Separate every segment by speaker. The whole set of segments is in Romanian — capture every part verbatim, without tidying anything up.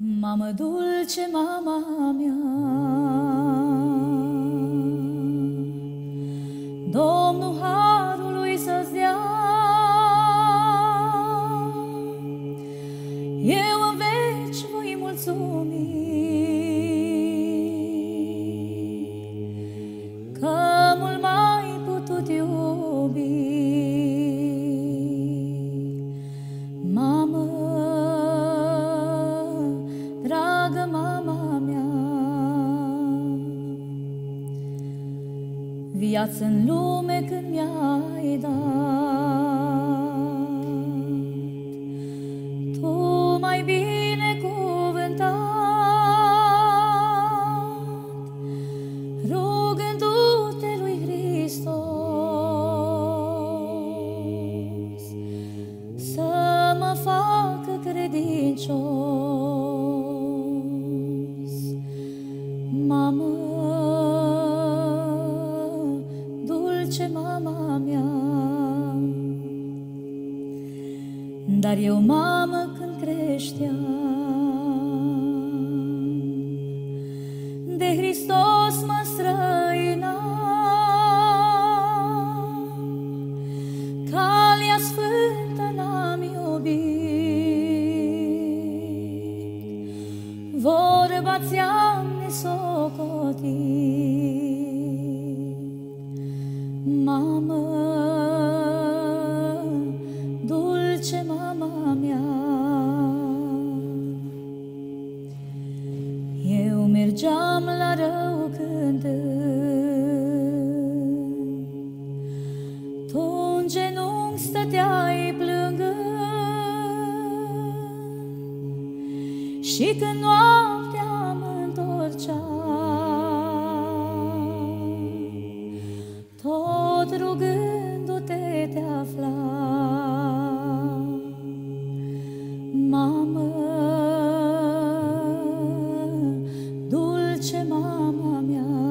Speaker 1: Mamă dulce, mama mea, Domnul harului să-ți dea, eu în veci voi mulțumi, că mult mai putut iubi. Mamă, dragă mama mea, viață în lume când mi-ai dat, tu mai binecuvântat, rugându-te lui Hristos să mă facă credincios. Mamă, dulce mama mea, dar eu, mamă, când creșteam, de Hristos mă străinam, calea sfântă n-am iubit, vorba ți-am nesocotit. Mamă, dulce mama mea, eu mergeam la rău cântând, tu în genunchi stăteai plângând, și când noaptea mă-ntorceam, tot rugându-te te aflam. Mamă, dulce mama mea,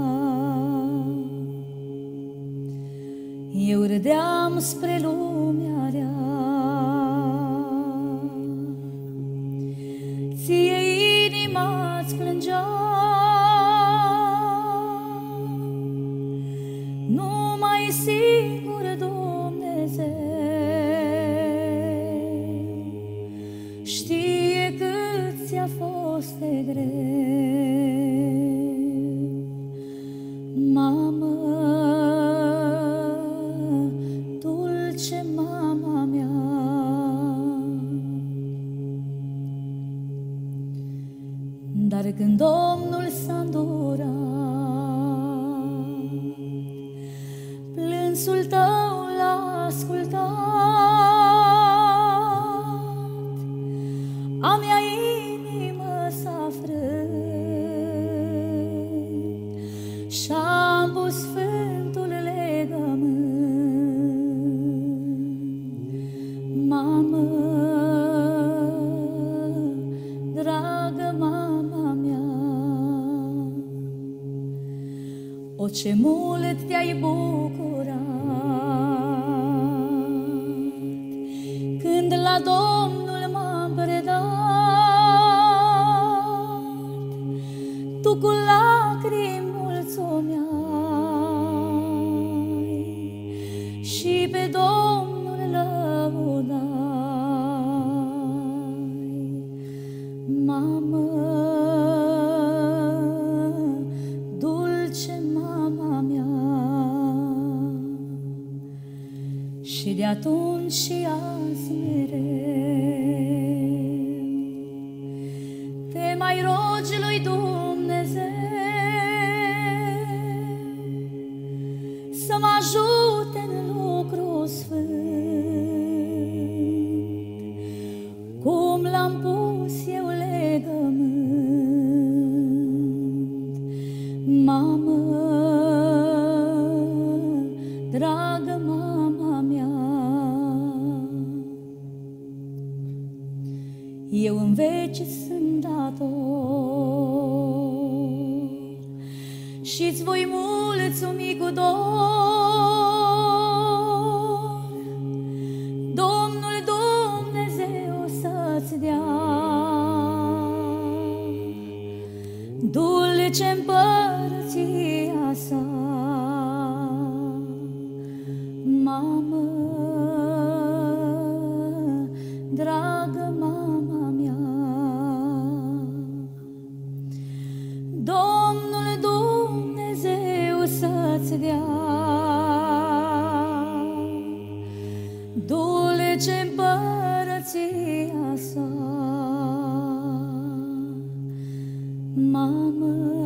Speaker 1: eu râdeam spre lumea rea, ție inima-ți plângea, numai singur Dumnezeu știe cât ți-a fost de greu. Mamă, dulce mama mea, dar când Domnul s-a îndurat, plânsul tău l-a ascultat, a mea inimă s-a frânt și-am pus sfântul legământ. Mamă, dragă mama mea, o, ce mult te-ai bucurat când la Domnul m-am predat, tu cu lacrimi mulțumeai și pe Domnul lăudai. Mamă, dulce mama mea, și de atunci și azi mereu te mai rogi lui Dumnezeu să mă ajute în lucru sfânt, cum l-am pus eu legământ. Mamă, dragă mama mea, eu în veci sunt dator și-ți voi mulțumi cu dor. Domnul Dumnezeu să-ți dea dulce împărăția sa. Mamă, dragă mama mea, Domnul Dumnezeu să-ți dea dulce împărăția sa. Mamă,